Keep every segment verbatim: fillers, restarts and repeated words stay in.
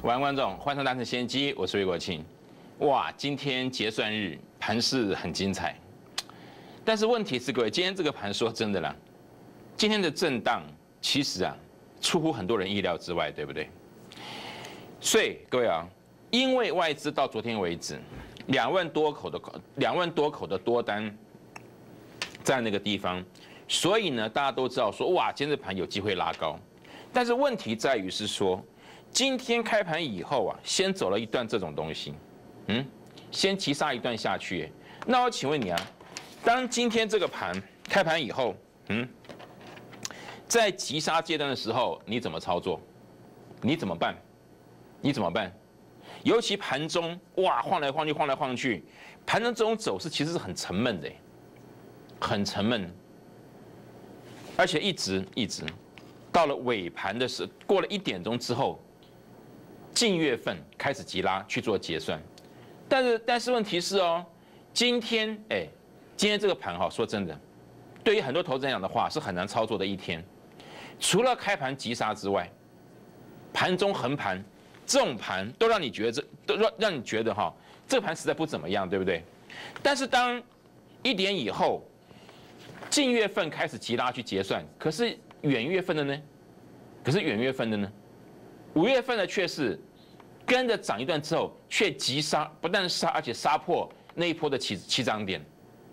晚安，观众，欢迎收看《大成先机》，我是魏国庆。哇，今天结算日，盘势很精彩。但是问题是，各位，今天这个盘说真的啦，今天的震荡其实啊，出乎很多人意料之外，对不对？所以各位啊，因为外资到昨天为止，两万多口的两万多口的多单在那个地方，所以呢，大家都知道说，哇，今天这盘有机会拉高。但是问题在于是说，今天开盘以后啊，先走了一段这种东西，嗯，先急杀一段下去。那我请问你啊，当今天这个盘开盘以后，嗯，在急杀阶段的时候，你怎么操作？你怎么办？你怎么办？尤其盘中哇，晃来晃去，晃来晃去，盘中这种走势其实是很沉闷的，很沉闷，而且一直一直到了尾盘的时候，过了一点钟之后，近月份开始急拉去做结算，但是但是问题是哦，今天哎，今天这个盘哈，说真的，对于很多投资人讲的话是很难操作的一天，除了开盘急杀之外，盘中横盘这种盘都让你觉得这都让让你觉得哈，这个盘实在不怎么样，对不对？但是当一点以后，近月份开始急拉去结算，可是远月份的呢？可是远月份的呢？五月份的却是跟着涨一段之后，却急杀，不但杀，而且杀破那一波的起起涨点。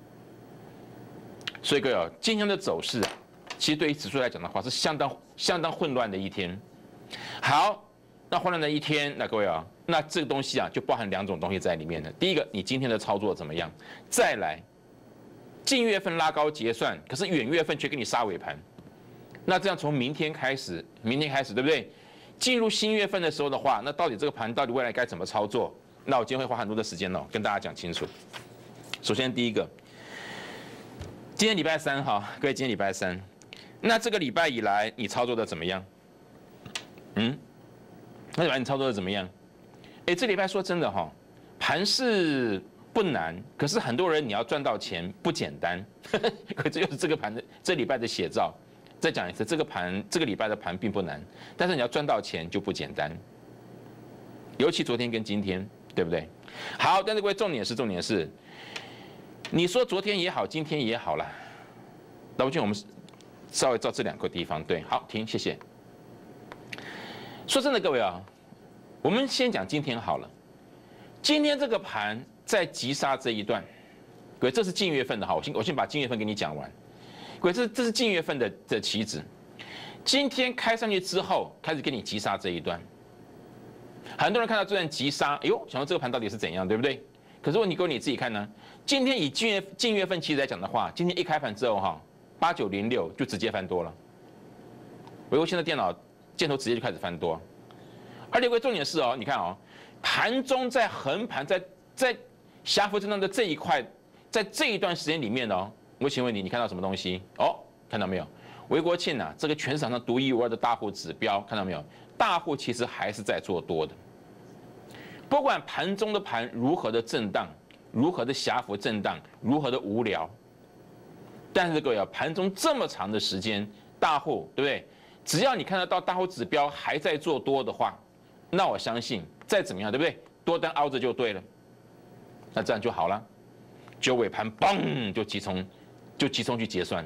所以各位哦，今天的走势啊，其实对于指数来讲的话，是相当相当混乱的一天。好，那混乱的一天，那各位啊，那这个东西啊，就包含两种东西在里面的。第一个，你今天的操作怎么样？再来，近月份拉高结算，可是远月份却给你杀尾盘。那这样从明天开始，明天开始，对不对？进入新月份的时候的话，那到底这个盘到底未来该怎么操作？那我今天会花很多的时间哦，跟大家讲清楚。首先第一个，今天礼拜三哈，各位，今天礼拜三，那这个礼拜以来你操作的怎么样？嗯，那礼拜你操作的怎么样？哎，这礼拜说真的哈，盘势不难，可是很多人你要赚到钱不简单，可这就是这个盘的这礼拜的写照。再讲一次，这个盘这个礼拜的盘并不难，但是你要赚到钱就不简单。尤其昨天跟今天，对不对？好，但是各位，重点是重点是，你说昨天也好，今天也好啦。那我觉得我们稍微照这两个地方，对，好，停，谢谢。说真的，各位啊，我们先讲今天好了。今天这个盘在急杀这一段，各位，这是近月份的哈，我先我先把近月份给你讲完。各位，这这是近月份的的期指，今天开上去之后，开始给你急杀这一段。很多人看到这段急杀，哎呦，想说这个盘到底是怎样，对不对？可是问题，各位你自己看呢。今天以近月近月份期指来讲的话，今天一开盘之后哈，八九零六就直接翻多了。微微现在电脑箭头直接就开始翻多，而且各位重点是哦，你看哦，盘中在横盘在在狭幅震荡的这一块，在这一段时间里面哦。我请问你，你看到什么东西？哦，看到没有？微国庆啊，这个全市场上独一无二的大户指标，看到没有？大户其实还是在做多的。不管盘中的盘如何的震荡，如何的狭幅震荡，如何的无聊，但是各位啊，盘中这么长的时间，大户对不对？只要你看得到大户指标还在做多的话，那我相信再怎么样，对不对？多单凹着就对了，那这样就好了。就尾盘嘣就急冲。就急冲去结算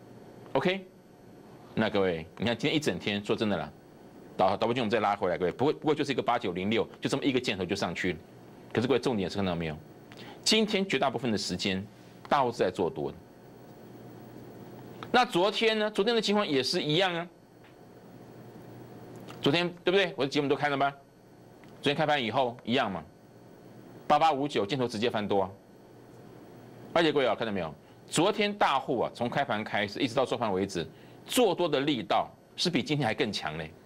，OK？ 那各位，你看今天一整天，说真的啦，导导播君我们再拉回来，各位，不过不过就是一个八九零六，就这么一个箭头就上去了。可是各位重点是看到没有？今天绝大部分的时间，大户是在做多的。那昨天呢？昨天的情况也是一样啊。昨天对不对？我的节目都看了吗？昨天开盘以后一样嘛，八八五九箭头直接翻多啊。而且各位啊，看到没有？昨天大户啊，从开盘开始一直到收盘为止，做多的力道是比今天还更强嘞。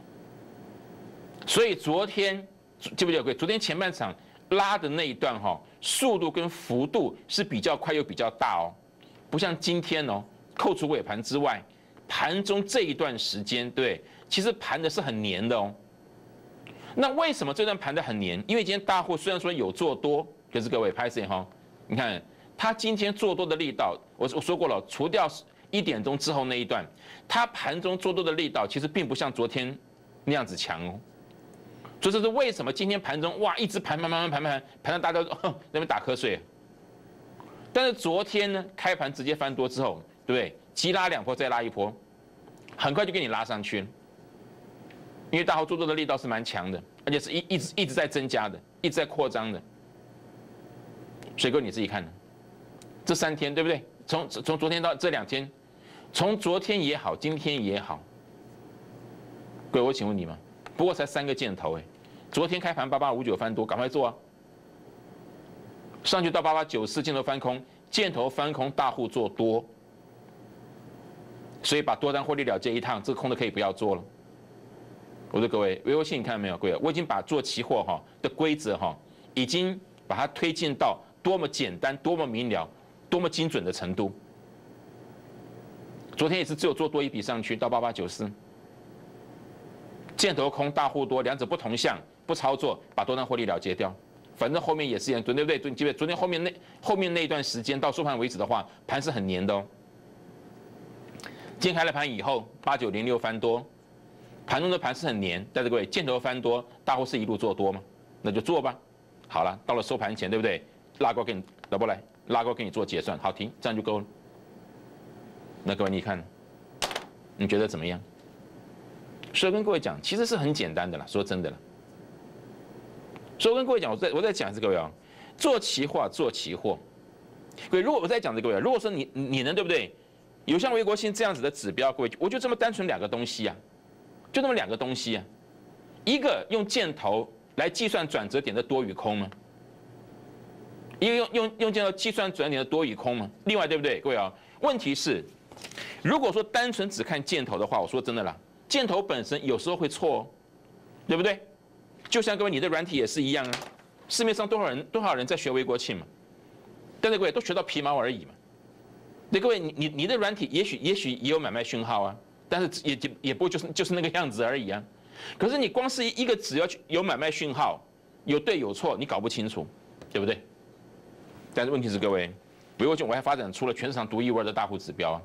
所以昨天记不记得各位？昨天前半场拉的那一段哈、哦，速度跟幅度是比较快又比较大哦，不像今天哦，扣除尾盘之外，盘中这一段时间，对，其实盘的是很黏的哦。那为什么这段盘的很黏？因为今天大户虽然说有做多，可是各位拍谁哈？你看。他今天做多的力道，我我说过了，除掉一点钟之后那一段，他盘中做多的力道其实并不像昨天那样子强哦。 所以这是为什么今天盘中哇一直盘盘盘盘盘盘到大家都那边打瞌睡。但是昨天呢，开盘直接翻多之后，对不对？急拉两波再拉一波，很快就给你拉上去了。因为大户做多的力道是蛮强的，而且是一一直一直在增加的，一直在扩张的。所以各位你自己看，这三天对不对？从从昨天到这两天，从昨天也好，今天也好，各位我请问你们，不过才三个箭头哎，昨天开盘八八五九翻多，赶快做啊！上去到八八九四，箭头翻空，箭头翻空，大户做多，所以把多单获利了结一趟，这个空的可以不要做了。我说各位，微微信你看到没有？各位，我已经把做期货哈的规则哈，已经把它推进到多么简单、多么明了、多么精准的程度。昨天也是只有做多一笔上去到八八九四，箭头空，大户多，两者不同向，不操作，把多单获利了结掉。反正后面也是一样，对不对？对，记不记得昨天后面那后面那一段时间到收盘为止的话，盘是很黏的哦。今天开了盘以后，八九零六翻多，盘中的盘是很黏，但是各位箭头翻多，大户是一路做多吗？那就做吧。好了，到了收盘前，对不对？拉高给你，老波来拉高给你做结算，好停，这样就够了。那各位你看，你觉得怎么样？所以跟各位讲，其实是很简单的啦，说真的啦。所以我跟各位讲，我在我在讲这个啊，做期货做期货，各位如果我在讲这个位，如果说你你能对不对，有像微国信这样子的指标，各位我就这么单纯两个东西啊，就那么两个东西啊，一个用箭头来计算转折点的多与空吗？一个用用用箭头计算转折点的多与空吗？另外对不对，各位啊，问题是，如果说单纯只看箭头的话，我说真的啦，箭头本身有时候会错哦，对不对？就像各位，你的软体也是一样啊。市面上多少人多少人在学微国庆嘛？但是各位都学到皮毛而已嘛。那各位，你你你的软体也许也许也有买卖讯号啊，但是也也也不就是就是那个样子而已啊。可是你光是一个只要有买卖讯号，有对有错，你搞不清楚，对不对？但是问题是各位，微国庆我还发展出了全市场独一无二的大户指标啊。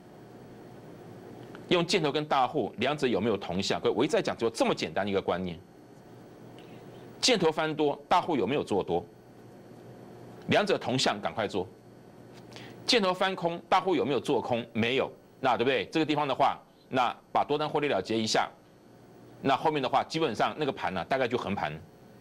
用箭头跟大户两者有没有同向？各位，我一再讲，只有这么简单的一个观念。箭头翻多，大户有没有做多？两者同向，赶快做。箭头翻空，大户有没有做空？没有，那对不对？这个地方的话，那把多单获利了结一下，那后面的话，基本上那个盘呢、啊，大概就横盘。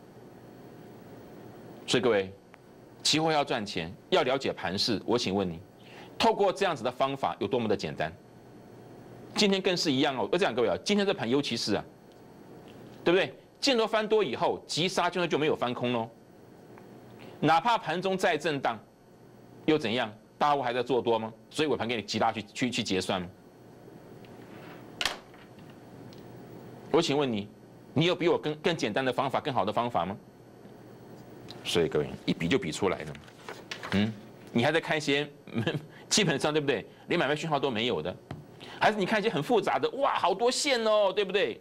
所以各位，期货要赚钱，要了解盘势，我请问你，透过这样子的方法有多么的简单？今天更是一样哦。我讲各位啊，今天这盘尤其是啊，对不对？箭头翻多以后，急杀就就没有翻空喽。哪怕盘中再震荡，又怎样？大户还在做多吗？所以尾盘给你急拉去去去结算吗？我请问你，你有比我更更简单的方法、更好的方法吗？所以各位，一比就比出来了。嗯，你还在看一些基本上对不对？连买卖讯号都没有的，还是你看一些很复杂的？哇，好多线哦，对不对？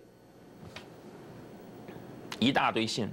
一大堆线，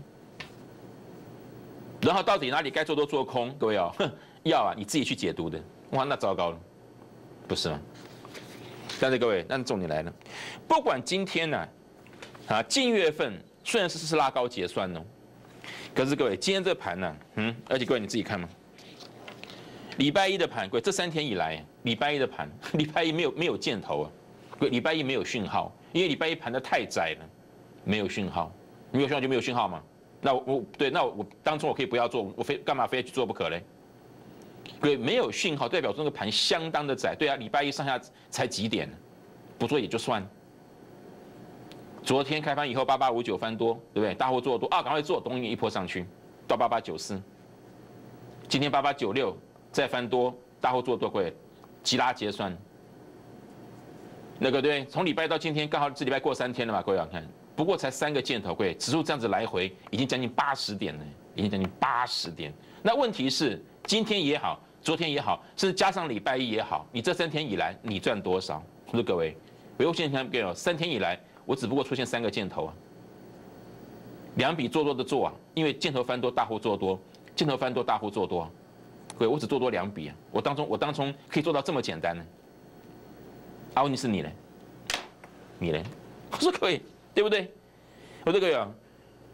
然后到底哪里该做多做空？各位哦，要啊，你自己去解读的。哇，那糟糕了，不是吗？但是各位，但是重点来了，不管今天呢、啊，啊，近月份虽然是是拉高结算哦，可是各位，今天这盘呢，嗯，而且各位你自己看嘛，礼拜一的盘，各位这三天以来，礼拜一的盘，礼拜一没有没有箭头啊，各位礼拜一没有讯号，因为礼拜一盘的太窄了，没有讯号。没有讯号就没有讯号嘛？那我我对，那我我当初我可以不要做，我非干嘛非要去做不可嘞？对，没有讯号代表说那个盘相当的窄。对啊，礼拜一上下才几点，不做也就算。昨天开盘以后八八五九翻多，对不对？大户做多啊，赶快做，东一一波上去到八八九四。今天八八九六再翻多，大户做多，各位急拉结算。那个对，从礼拜到今天刚好这礼拜过三天了嘛，各位看。不过才三个箭头，各位，指数这样子来回已经将近八十点了，已经将近八十点。那问题是，今天也好，昨天也好，甚至加上礼拜一也好，你这三天以来你赚多少？我说各位，我又现在给你三天以来，我只不过出现三个箭头啊，两笔做多的做啊，因为箭头翻多，大户做多，箭头翻多，大户做多，各位，我只做多两笔啊，我当中我当中可以做到这么简单呢？啊，问题是你呢？你呢？我说各位。对不对？我这个呀，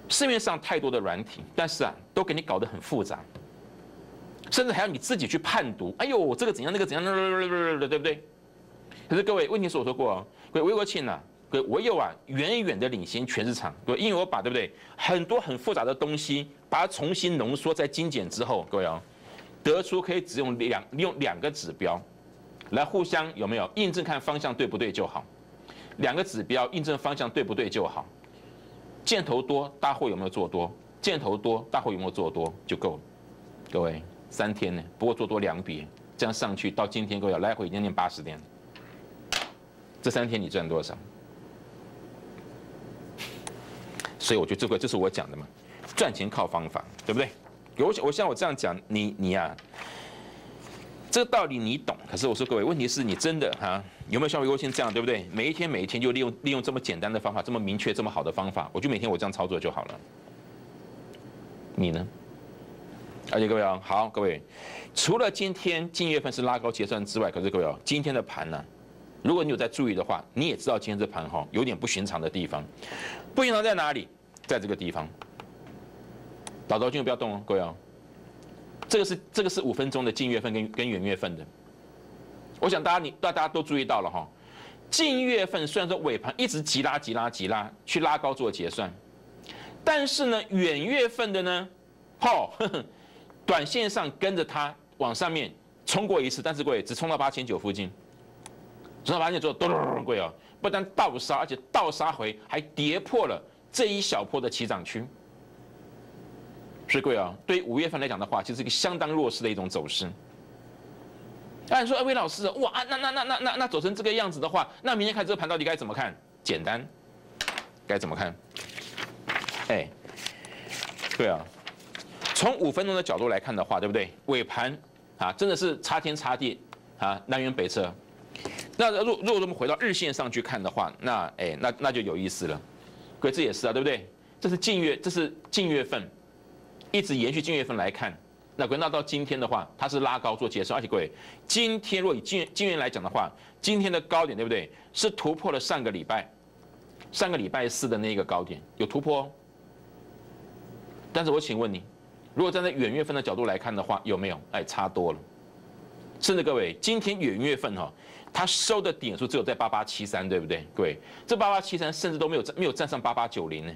市面上太多的软体，但是啊，都给你搞得很复杂，甚至还要你自己去判读。哎呦，这个怎样，那个怎样，对不对？可是各位，问题是我说过哦，各位微国庆呢，各位我有啊，远远的领先全市场。各位，因为我把对不对，很多很复杂的东西，把它重新浓缩、再精简之后，各位哦，得出可以只用两利用两个指标，来互相有没有印证，看方向对不对就好。两个指标印证方向对不对就好。箭头多，大户有没有做多？箭头多，大户有没有做多就够了。各位，三天呢，不过做多两笔，这样上去到今天，各位来回已经念八十天。这三天你赚多少？所以我觉得这个这是我讲的嘛，赚钱靠方法，对不对？我我像我这样讲，你你呀、啊，这个道理你懂。可是我说各位，问题是你真的哈、啊，有没有像微国庆这样，对不对？每一天每一天就利用利用这么简单的方法，这么明确、这么好的方法，我就每天我这样操作就好了。你呢？而且各位啊，好，各位，除了今天近月份是拉高结算之外，可是各位啊，今天的盘呢、啊？如果你有在注意的话，你也知道今天这盘哈有点不寻常的地方。不寻常在哪里？在这个地方。老头君不要动哦，各位哦。这个是这个是五分钟的近月份跟跟远月份的。我想大家你大家都注意到了哈。近月份虽然说尾盘一直急拉急拉急拉去拉高做结算，但是呢远月份的呢，吼、哦，短线上跟着它往上面冲过一次，但是各位只冲到八千九附近。冲到八千九之后，咚咚咚，贵哦，不但倒杀，而且倒杀回还跌破了这一小波的起涨区。所以各位啊，对于五月份来讲的话，其实是一个相当弱势的一种走势。按说，哎，魏老师，哇，那那那那那那走成这个样子的话，那明天看这个盘到底该怎么看？简单，该怎么看？哎，对啊，从五分钟的角度来看的话，对不对？尾盘啊，真的是差天差地啊，南辕北辙。那如如果我们回到日线上去看的话，那哎，那那就有意思了。各位，这也是啊，对不对？这是近月，这是近月份，一直延续近月份来看。那各位，那到今天的话，它是拉高做结算，而且各位，今天如果以近近月来讲的话，今天的高点对不对？是突破了上个礼拜，上个礼拜四的那个高点有突破哦。但是我请问你，如果站在远月份的角度来看的话，有没有？哎，差多了。甚至各位，今天远月份哈、哦。它收的点数只有在八八七三，对不对？各位，这八八七三甚至都没有没有站上八八九零呢。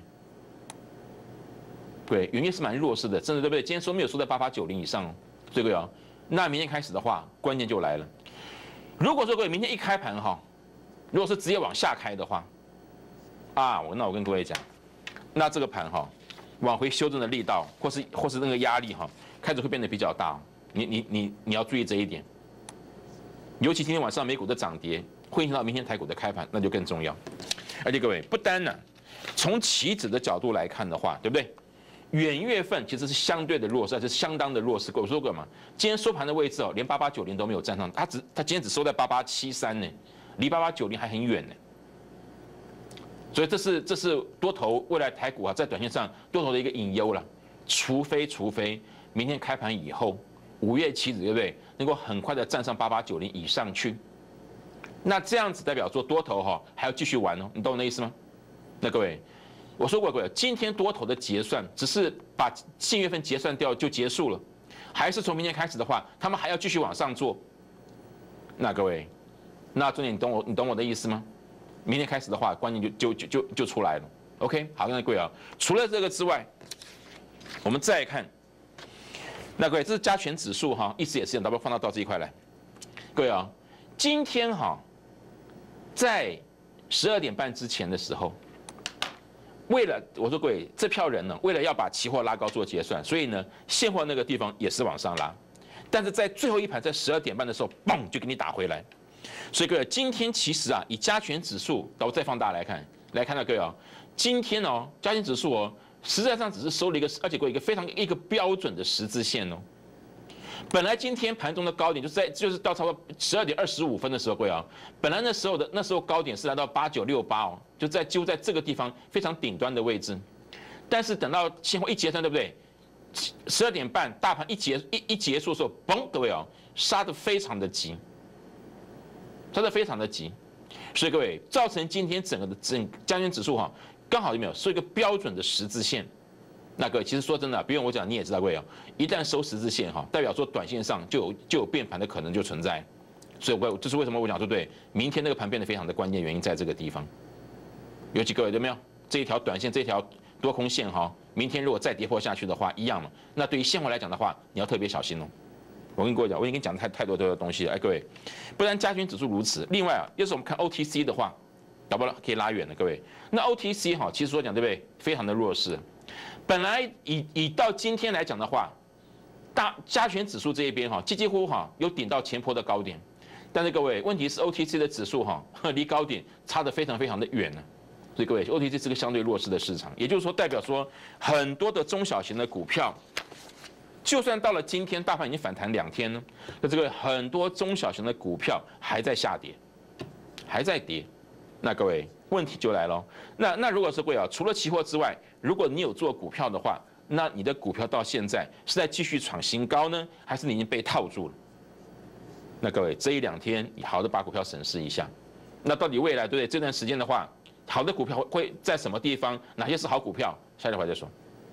对，远月是蛮弱势的，甚至对不对？今天收没有收在八八九零以上哦，所以各位啊，那明天开始的话，关键就来了。如果说各位明天一开盘哈，如果是直接往下开的话，啊，我那我跟各位讲，那这个盘哈，往回修正的力道，或是或是那个压力哈，开始会变得比较大。你你你你要注意这一点。尤其今天晚上美股的涨跌会影响到明天台股的开盘，那就更重要。而且各位，不单呢、啊，从期指的角度来看的话，对不对？远月份其实是相对的弱势，是相当的弱势。我说过嘛，今天收盘的位置哦，连八八九零都没有站上，它只它今天只收在八八七三呢，离八八九零还很远呢。所以这是这是多头未来台股啊，在短线上多头的一个隐忧了。除非除非明天开盘以后。五月期指对不对？能够很快的站上八八九零以上去，那这样子代表说多头哈还要继续玩哦，你懂我的意思吗？那各位，我说过各位，今天多头的结算只是把近月份结算掉就结束了，还是从明天开始的话，他们还要继续往上做。那各位，那重点你懂我你懂我的意思吗？明天开始的话，关键就就就就就出来了。OK， 好，那各位啊，除了这个之外，我们再看。那各位，这是加权指数哈，意思也是一样，要不要放到到这一块来？各位啊，今天哈，在十二点半之前的时候，为了我说各位，这票人呢，为了要把期货拉高做结算，所以呢，现货那个地方也是往上拉，但是在最后一盘，在十二点半的时候，嘣就给你打回来。所以各位，今天其实啊，以加权指数，我再放大来看，来看到各位啊，今天哦，加权指数哦。实际上只是收了一个，而且过一个非常一个标准的十字线哦。本来今天盘中的高点就是在就是到差不多十二点二十五分的时候，各位啊，本来那时候的那时候高点是来到八九六八哦，就在就在这个地方非常顶端的位置。但是等到现货一结算，对不对？十二点半大盘一结一一结束的时候，嘣，各位啊，杀得非常的急，杀得非常的急，所以各位造成今天整个的整加权指数哈。刚好有没有收一个标准的十字线， 那各位，其实说真的，不用我讲，你也知道，各位啊，一旦收十字线哈，代表说短线上就有就有变盘的可能就存在。所以我这是为什么我讲说对，明天那个盘变得非常的关键原因在这个地方。尤其各位有没有这一条短线这条多空线哈，明天如果再跌破下去的话，一样嘛。那对于现货来讲的话，你要特别小心哦。我跟各位讲，我已经讲太太多太多东西了，哎，各位，不然加权指数如此。另外啊，要是我们看 O T C 的话，搞不好可以拉远了，各位。那 O T C 哈，其实说讲对不对，非常的弱势。本来以以到今天来讲的话，大加权指数这一边哈，几几乎哈有顶到前波的高点，但是各位，问题是 O T C 的指数哈离高点差得非常非常的远呢。所以各位 ，O T C 是个相对弱势的市场，也就是说代表说很多的中小型的股票。就算到了今天，大盘已经反弹两天呢，那这个很多中小型的股票还在下跌，还在跌。那各位，问题就来了。那那如果是各位啊，除了期货之外，如果你有做股票的话，那你的股票到现在是在继续创新高呢，还是你已经被套住了？那各位，这一两天你好的把股票审视一下。那到底未来对不对？这段时间的话，好的股票会在什么地方？哪些是好股票？下一会儿再说。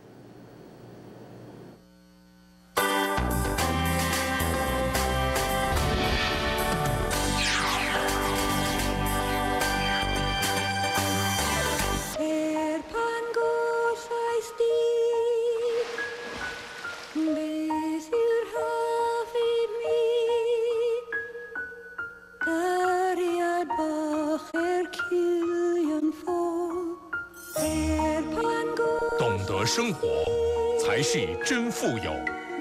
生活才是真富有。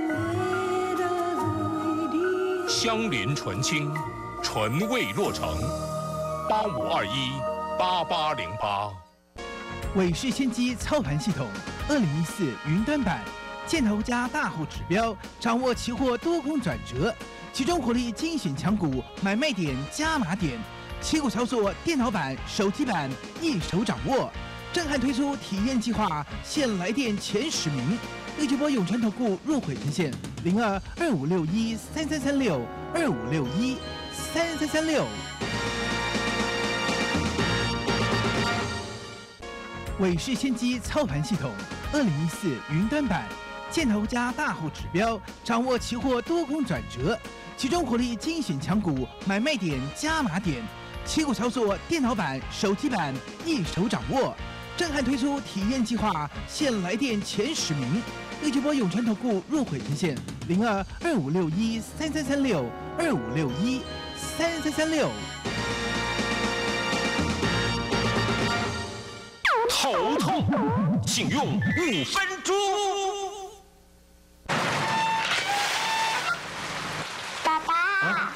香莲纯青，纯味落成。八五二一八八零八。 伟世先机操盘系统二零一四云端版，箭头加大户指标，掌握期货多空转折，集中火力精选强股，买卖点加码点，期股操作电脑版、手机版一手掌握。震撼推出体验计划，现来电前十名。立即拨永诚投顾入会专线零二二五六一三三三六二五六一三三三六。伟世先机操盘系统二零一四云端版，箭头加大户指标，掌握期货多空转折，集中火力精选强股，买卖点加码点，期股操作电脑版、手机版一手掌握。震撼推出体验计划，现来电前十名。立即拨永诚投顾入会专线零二二五六一三三三六二五六一三三三六。 头痛，请用五分钟。 爸爸，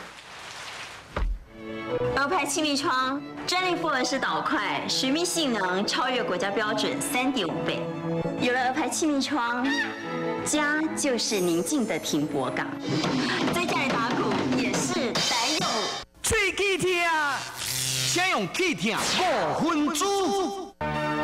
鹅牌气密窗，专利复合式导块，水密性能超越国家标准三点五倍。有了鹅牌气密窗，家就是宁静的停泊港。在家里打鼓也是得有喙齿痛，请用气痛五分钟。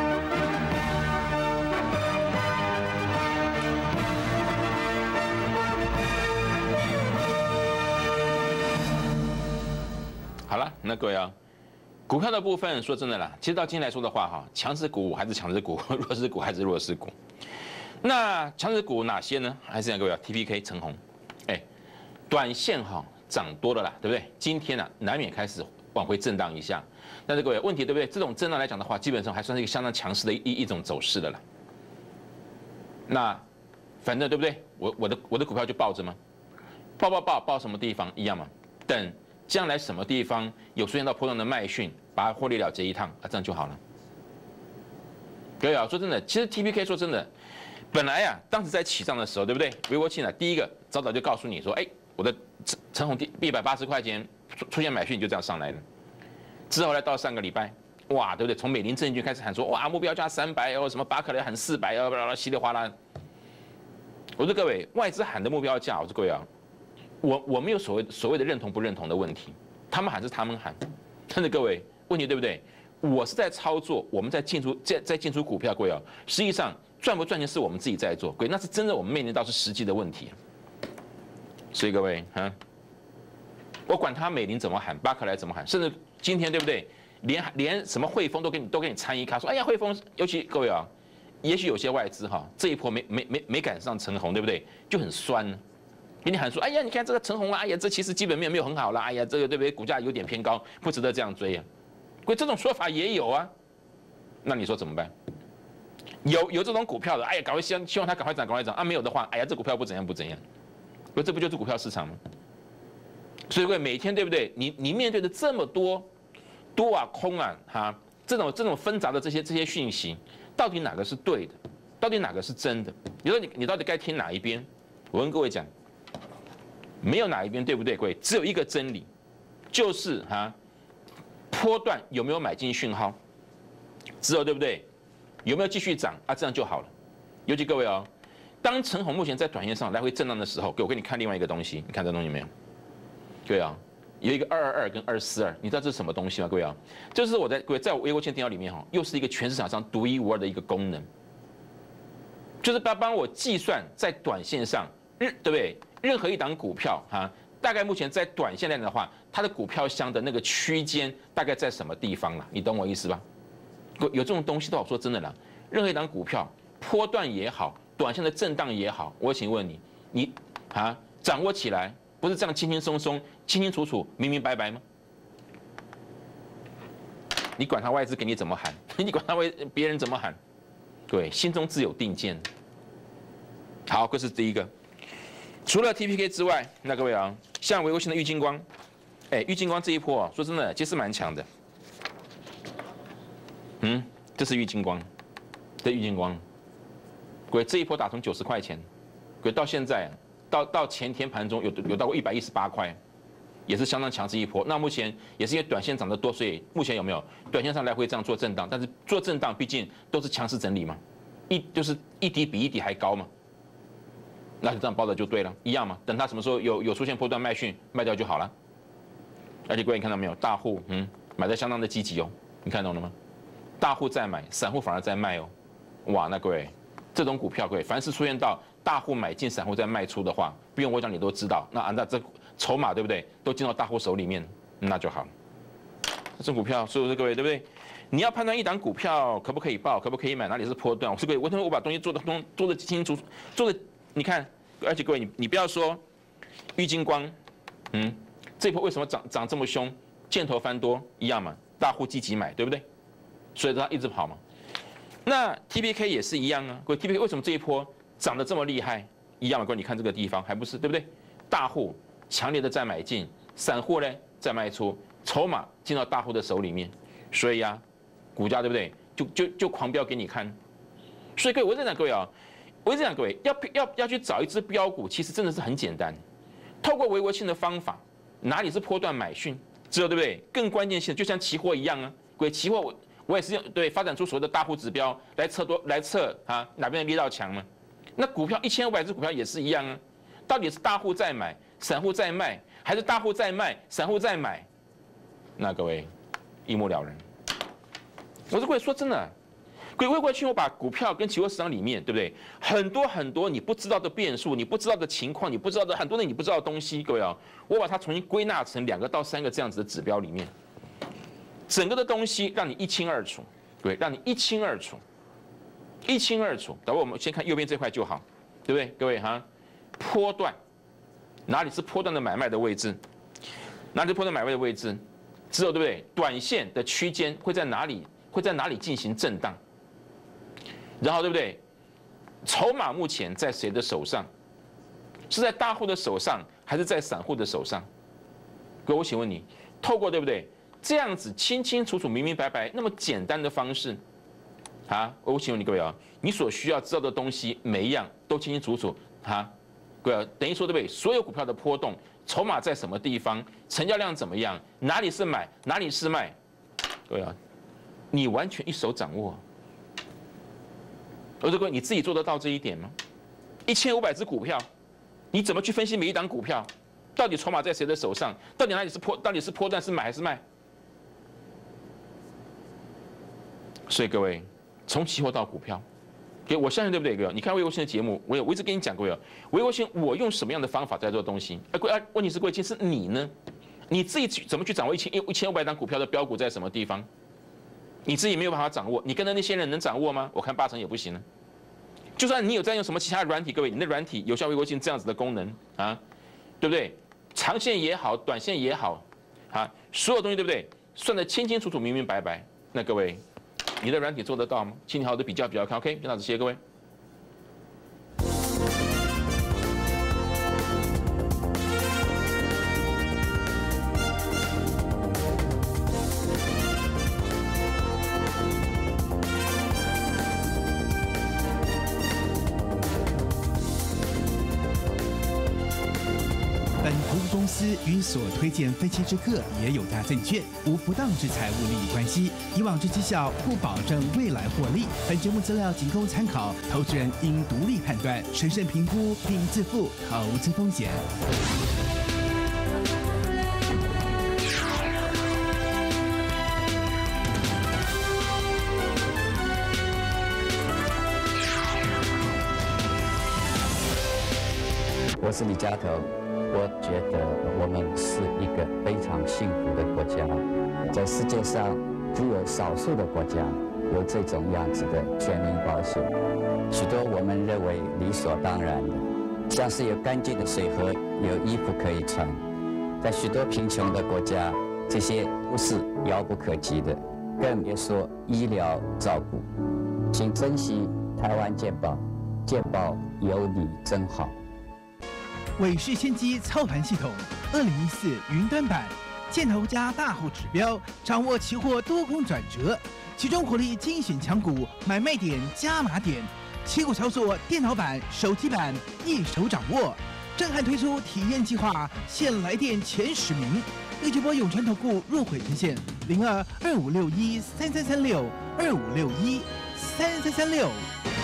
好了，那各位啊，股票的部分说真的啦，其实到今天来说的话哈，强势股还是强势股，弱势股还是弱势股。那强势股哪些呢？还是讲各位啊 ，T P K 长虹，哎，短线哈涨多了啦，对不对？今天啊难免开始往回震荡一下，但是各位问题对不对？这种震荡来讲的话，基本上还算是一个相当强势的一一种走势的啦。那反正对不对？我我的我的股票就抱着吗？抱抱抱抱什么地方一样嘛？等。将来什么地方有出现到波动的卖讯，把它获利了结一趟啊，这样就好了。各位啊，说真的，其实 T P K 说真的，本来啊，当时在起涨的时候，对不对？微国庆呢，第一个早早就告诉你说，哎，我的陈红第一百八十块钱出出现买讯就这样上来了。之后来到上个礼拜，哇，对不对？从美林证券开始喊说，哇，目标价三百哦，什么巴克莱喊四百哦，巴拉稀里哗啦。我说各位，外资喊的目标价，我说各位啊。我我没有所谓所谓的认同不认同的问题，他们喊是他们喊，但是各位问题对不对？我是在操作，我们在进出在在进出股票，各位啊，实际上赚不赚钱是我们自己在做，各位那是真的我们面临到是实际的问题。所以各位哈，我管他美林怎么喊，巴克莱怎么喊，甚至今天对不对？连连什么汇丰都给你都给你参一咖，说哎呀汇丰，尤其各位啊， 也许有些外资哈，这一波没没没没赶上陈红，对不对？就很酸，给你喊说，哎呀，你看这个陈红啊，哎呀，这其实基本面没有很好啦，哎呀，这个对不对？股价有点偏高，不值得这样追啊。所以这种说法也有啊，那你说怎么办？有有这种股票的，哎呀，赶快希望希望它赶快涨，赶快涨啊！没有的话，哎呀，这股票不怎样不怎样，不，这不就是股票市场吗？所以各位每天对不对？你你面对的这么多多啊空啊哈，这种这种纷杂的这些这些讯息，到底哪个是对的？到底哪个是真的？你说你你到底该听哪一边？我跟各位讲，没有哪一边对不对？各位，只有一个真理，就是哈，波段有没有买进讯号？只有对不对？有没有继续涨啊？这样就好了。尤其各位哦，当陈红目前在短线上来回震荡的时候，给我给你看另外一个东西，你看这东西没有？对啊，有一个二二二跟二四二，你知道这是什么东西吗？各位啊，这是我在各位在我微国线电脑里面哈，又是一个全市场上独一无二的一个功能，就是帮帮我计算在短线上，对不对？任何一档股票哈，大概目前在短线来讲的话，它的股票箱的那个区间大概在什么地方了？你懂我意思吧？有这种东西，都好说真的啦。任何一档股票，波段也好，短线的震荡也好，我请问你，你啊掌握起来，不是这样轻轻松松、清清楚楚、明明白白吗？你管他外资给你怎么喊，你管他为别人怎么喊，对，心中自有定见。好，这是第一个。除了 T P K 之外，那各位啊，像微微星的玉晶光，哎，玉晶光这一波啊，说真的，其实蛮强的。嗯，这是玉晶光，这玉晶光，鬼这一波打从九十块钱，鬼到现在，到到前天盘中有有到过一百一十八块，也是相当强势一波。那目前也是因为短线涨得多，所以目前有没有短线上来回这样做震荡？但是做震荡毕竟都是强势整理嘛，一就是一底比一底还高嘛，那就这样包的就对了，一样嘛。等它什么时候有有出现波段卖讯，卖掉就好了。而且各位你看到没有，大户嗯买的相当的积极哦，你看懂了吗？大户在买，散户反而在卖哦，哇，那各位，这种股票各位，凡是出现到大户买进，散户在卖出的话，不用我讲你都知道，那按照这筹码对不对，都进到大户手里面，那就好。这种股票，所以各位对不对？你要判断一档股票可不可以报，可不可以买，哪里是波段，我是各位，我我把东西做的通做的清清楚楚，做的你看，而且各位你你不要说玉晶光，嗯，这波为什么涨涨这么凶，箭头翻多一样嘛，大户积极买，对不对？所以它一直跑嘛。那 T P K 也是一样啊，各位 T P K 为什么这一波涨得这么厉害？一样嘛，各位你看这个地方还不是对不对？大户强烈的在买进，散户呢在卖出，筹码进到大户的手里面，所以啊，股价对不对？就就就狂飙给你看。所以各位，我在讲各位啊，我在讲各位要要要去找一只标股，其实真的是很简单，透过微微性的方法，哪里是波段买讯，知道对不对？更关键性就像期货一样啊，各位期货我。我也是用对发展出所谓的大户指标来测多来测啊哪边的力道强嘛？那股票一千五百只股票也是一样啊，到底是大户在买，散户在卖，还是大户在卖，散户在买？那各位一目了然。我是各位说真的，各位过去我把股票跟期货市场里面对不对？很多很多你不知道的变数，你不知道的情况，你不知道的很多的你不知道的东西，各位啊，我把它重新归纳成两个到三个这样子的指标里面。整个的东西让你一清二楚，对，让你一清二楚，一清二楚。等会我们先看右边这块就好，对不对？各位哈，波段哪里是波段的买卖的位置？哪里是波段买卖的位置？知道对不对？短线的区间会在哪里？会在哪里进行震荡？然后对不对？筹码目前在谁的手上？是在大户的手上，还是在散户的手上？各位，我请问你，透过对不对？这样子清清楚楚、明明白白，那么简单的方式，啊，我请问你各位啊，你所需要知道的东西，每一样都清清楚楚，哈，各位等于说对不对？所有股票的波动，筹码在什么地方，成交量怎么样，哪里是买，哪里是卖，各位啊，你完全一手掌握。而这个你自己做得到这一点吗？一千五百只股票，你怎么去分析每一档股票？到底筹码在谁的手上？到底哪里是波？到底是波段是买还是卖？所以各位，从期货到股票，给我相信对不对？各位，你看微微信的节目，我有我一直跟你讲过，微微信我用什么样的方法在做东西？哎，贵啊，问题是贵，其实你呢？你自己怎么去掌握一千一千五百档股票的标股在什么地方？ 你自己没有办法掌握，你跟着那些人能掌握吗？我看八成也不行了。就算你有在用什么其他软体，各位，你的软体有效微波镜这样子的功能啊，对不对？长线也好，短线也好，啊，所有东西对不对？算得清清楚楚、明明白白。那各位，你的软体做得到吗？请你好好的比较比较看 ，OK？ 就到这些，各位。 本投资公司与所推荐分期之客也有大证券，无不当之财务利益关系。以往之绩效不保证未来获利。本节目资料仅供参考，投资人应独立判断、审慎评估并自负投资风险。 我是李家头。我觉得我们是一个非常幸福的国家，在世界上只有少数的国家有这种样子的全民保险，许多我们认为理所当然的，像是有干净的水喝、有衣服可以穿，在许多贫穷的国家，这些都是遥不可及的，更别说医疗照顾。请珍惜台湾健保，健保有你真好。 伟世先机操盘系统二零一四云端版，箭头加大户指标，掌握期货多空转折，其中火力精选强股，买卖点加码点，期股操作电脑版、手机版一手掌握。震撼推出体验计划，现来电前十名。立即拨永诚投顾入会专线零二二五六一三三三六二五六一三三三六。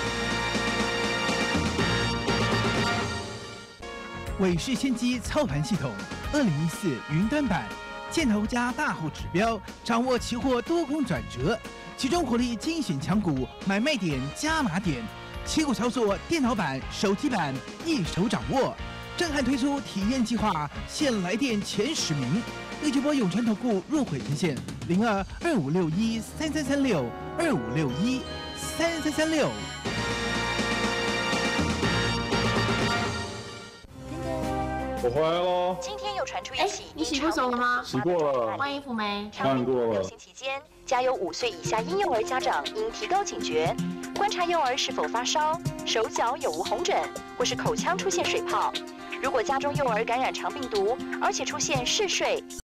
伟世先机操盘系统二零一四云端版，箭头加大户指标，掌握期货多空转折，其中火力精选强股，买卖点加码点，期股操作电脑版、手机版一手掌握。震撼推出体验计划，现来电前十名。立即拨永诚投顾入会专线零二二五六一三三三六二五六一三三三六。 我回来喽。 今天又传出一起， 你洗过手了吗？ 洗过了。 换衣服没？ 换过了。 流行期间，家有五岁以下婴幼儿家长应提高警觉，观察幼儿是否发烧、手脚有无红疹，或是口腔出现水泡。如果家中幼儿感染肠病毒，而且出现嗜睡、